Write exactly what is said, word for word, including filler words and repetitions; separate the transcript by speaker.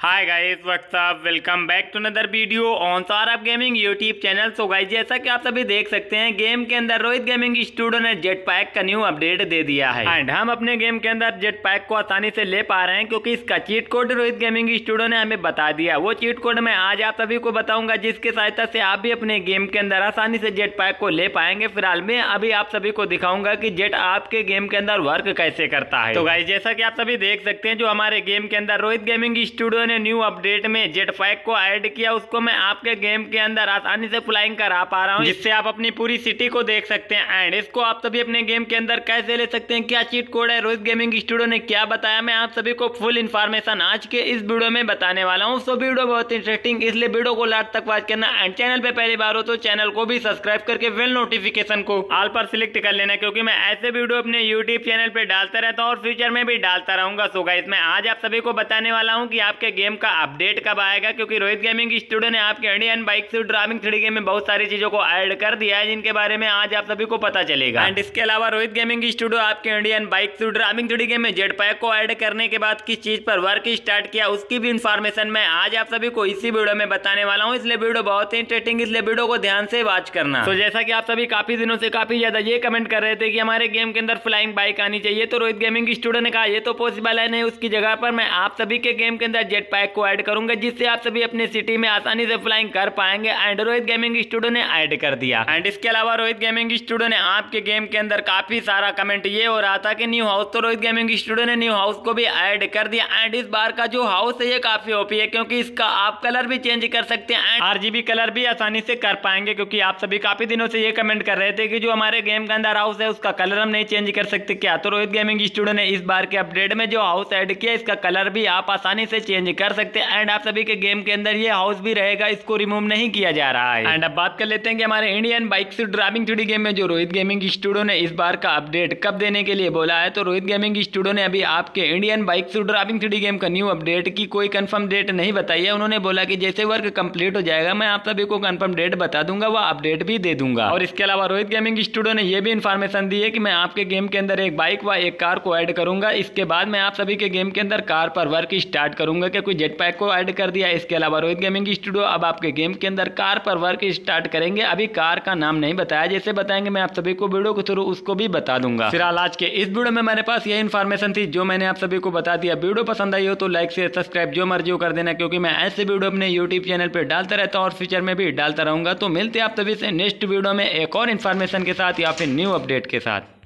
Speaker 1: Hi guys, what's up, welcome back to another video on Sarab gaming YouTube channel. So guys, जैसा कि आप सभी देख सकते हैं, गेम के अंदर रोहित गेमिंग स्टूडियो ने जेट पैक का न्यू अपडेट दे दिया है एंड हम अपने गेम के अंदर जेट पैक को आसानी से ले पा रहे हैं क्योंकि इसका cheat code Rohit gaming studio ने हमें बता दिया। वो चीट कोड मैं आज आप सभी को बताऊंगा जिसकी सहायता से आप भी अपने गेम के अंदर आसानी से जेट पैक को ले पाएंगे। फिलहाल मैं अभी आप सभी को दिखाऊंगा कि जेट आपके गेम के अंदर वर्क कैसे करता है। तो गाइस, जैसा कि आप सभी देख सकते हैं, जो हमारे गेम के अंदर रोहित गेमिंग स्टूडियो ने न्यू अपडेट में जेट पैक को ऐड किया, उसको मैं आपके गेम के अंदर आसानी से फ्लाइंग करा पा रहा हूं, जिससे आप अपनी पूरी सिटी को देख सकते हैं एंड इसको आप सभी अपने गेम के अंदर कैसे ले सकते हैं, क्या चीट कोड है, रोहित गेमिंग स्टूडियो ने क्या बताया, मैं आप सभी को फुल इन्फॉर्मेशन आज के इस वीडियो में बताने वाला हूं। सो वीडियो बहुत इंटरेस्टिंग, इसलिए वीडियो को लास्ट तक वॉच करना एंड चैनल पे पहली बार हो तो चैनल को भी सब्सक्राइब करके बेल नोटिफिकेशन को ऑल पर सिलेक्ट कर लेना, क्योंकि मैं ऐसे वीडियो अपने यूट्यूब चैनल पे डालता रहता हूं और फ्यूचर में भी डालता रहूंगा। सो गाइस, मैं आज आप सभी को बताने वाला हूं कि आपके गेम का अपडेट कब आएगा, क्योंकि रोहित गेमिंग स्टूडियो ने आपके इंडियन बाइक से ड्राइविंग थ्री गेम में बहुत सारी चीजों को ऐड कर दिया है, जिनके बारे में आज आप सभी को पता चलेगा। एंड इसके अलावा रोहित गेमिंग स्टूडियो आपके इंडियन बाइक से ड्राइविंग थ्री गेम में जेट पैक को ऐड करने के बाद किस चीज पर वर्क स्टार्ट किया, उसकी भी इंफॉर्मेशन मैं आज आप सभी को इसी वीडियो में बताने वाला हूँ। इसलिए वीडियो बहुत ही इंटरेस्टिंग, इसलिए वीडियो को ध्यान से वॉच करना। तो जैसा कि आप सभी काफी दिनों से काफी ज्यादा ये कमेंट कर रहे थे कि हमारे गेम के अंदर फ्लाइंग बाइक आनी चाहिए, तो रोहित गेमिंग स्टूडियो ने कहा ये तो पॉसिबल है नहीं, उसकी जगह पर मैं आप सभी के गेम के अंदर जेट पैक को ऐड करूंगा, जिससे आप सभी अपनी सिटी में आसानी से फ्लाइंग कर पाएंगे। एंड रोहित गेमिंग स्टूडियो ने ऐड कर दिया। एंड इसके अलावा रोहित गेमिंग स्टूडियो ने आपके गेम के अंदर काफी सारा कमेंट ये हो रहा था कि न्यू हाउस, तो रोहित गेमिंग स्टूडियो ने न्यू हाउस को भी ऐड कर दिया। एंड इस बार का जो हाउस है ये काफी ओपी है, क्योंकि इसका आप कलर भी चेंज कर सकते हैं एंड आरजीबी कलर भी आसानी से कर पाएंगे, क्योंकि आप सभी काफी दिनों से ये कमेंट कर रहे थे कि जो हमारे गेम के अंदर हाउस है उसका कलर हम नहीं चेंज कर सकते क्या। तो रोहित गेमिंग स्टूडियो ने इस बार के अपडेट में जो हाउस ऐड किया, इसका कलर भी आप आसानी से चेंज कर सकते हैं एंड आप सभी के गेम के अंदर ये हाउस भी रहेगा, इसको रिमूव नहीं किया जा रहा है। एंड अब बात कर लेते हैं कि हमारे इंडियन बाइक से ड्राइविंग थ्री गेम में जो रोहित गेमिंग स्टूडियो ने इस बार का अपडेट कब देने के लिए बोला है। तो रोहित गेमिंग स्टूडियो ने अभी आपके इंडियन बाइक से ड्राइविंग थ्री गेम का न्यू अपडेट की कोई कंफर्म डेट नहीं बताई है। उन्होंने बोला कि जैसे वर्क कंप्लीट हो जाएगा मैं आप सभी को कंफर्म डेट बता दूंगा, वह अपडेट भी दे दूंगा। और इसके अलावा रोहित गेमिंग स्टूडियो ने यह भी इन्फॉर्मेशन दी है कि मैं आपके गेम के अंदर एक बाइक व एक कार को ऐड करूंगा, इसके बाद मैं आप सभी के गेम के अंदर कार पर वर्क स्टार्ट करूंगा, क्योंकि जेट पैक को ऐड कर दिया। इसके अलावा रोहित गेमिंग स्टूडियो अब आपके गेम के अंदर कार पर वर्क स्टार्ट करेंगे। अभी कार का नाम नहीं बताया, जैसे बताएंगे मैं आप सभी को वीडियो के थ्रू उसको भी बता दूंगा। फिलहाल आज के इस वीडियो में मेरे पास यही इन्फॉर्मेशन थी जो मैंने आप सभी को बता दिया। वीडियो पसंद आई हो तो लाइक शेयर सब्सक्राइब जो मर्जी हो कर देना, क्योंकि मैं ऐसे वीडियो अपने यूट्यूब चैनल पर डालता रहता हूँ और फ्यूचर में भी डालता रहूंगा। तो मिलते हैं आप सभी से नेक्स्ट वीडियो में एक और इन्फॉर्मेशन के साथ या फिर न्यू अपडेट के साथ।